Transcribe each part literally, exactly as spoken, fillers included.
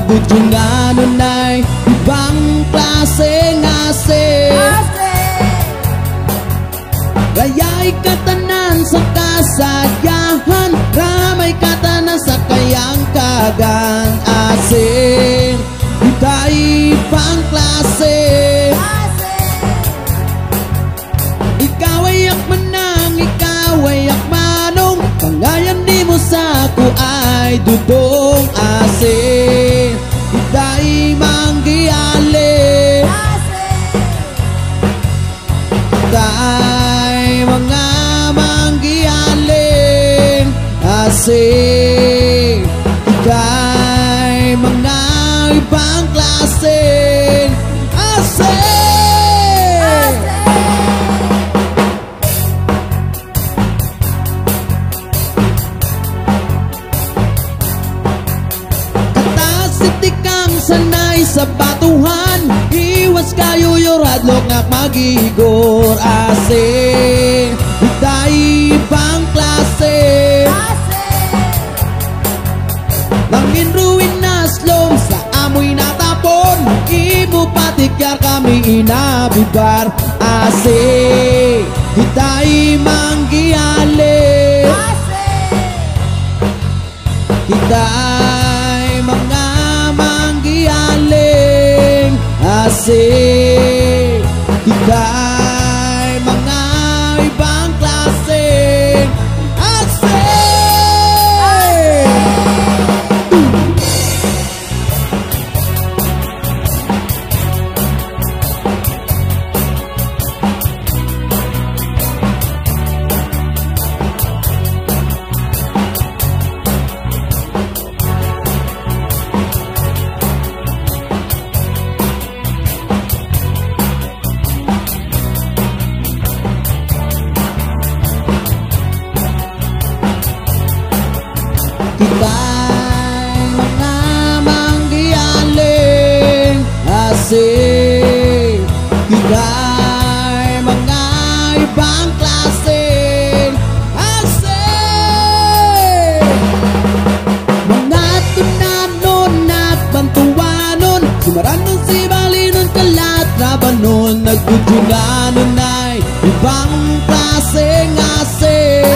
nagtutulungan ay ibang klaseng asik. Kaya'y katanan sa kasadyahan, ramay katanan sa kayang kagan asik. Ita'y ibang klase. Ikaw ay akmanang, ikaw ay akmanong, pangayan di mo sa ako ay dudong asik. Ita'y manggiyali. Ita'y mga manggiyaling asik. Ita'y mga ibang klaseng asik. Katasitikang sanay sa batuhan, iwas kayo yuradlok nga magigor asik. Ita'y ibang klase. Langin ruinas lom sa amoy natapon, ibu patikyar kami inabibar asik. Ita'y manggiyali. Ita'y mga manggiyaling asik. Ita'y mga ibang klaseng asik. Kita'y mga manggiyaling asik. Kita'y mga ibang klaseng asik. Mga tunanon at bantuanon, sumaranon si balinon kalat rabanon, nagtutulanon ay ibang klaseng asik.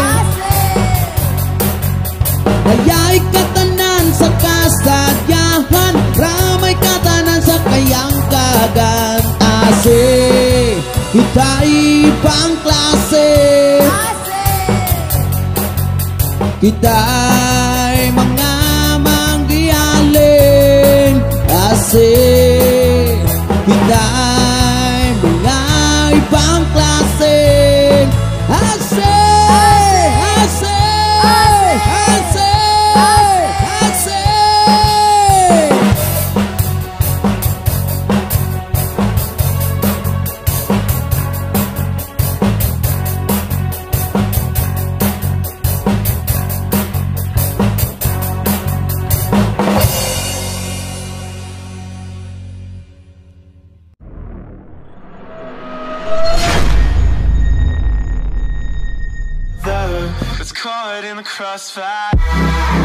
Kaya'y katanan sa kasadyahan, ramay katanan sa kayang kagan asik. Kita'y ibang klase. Kita'y mga manggiyaling asik. Kita'y mga ibang klase asik. Asik. Asik. It's caught in the crossfire.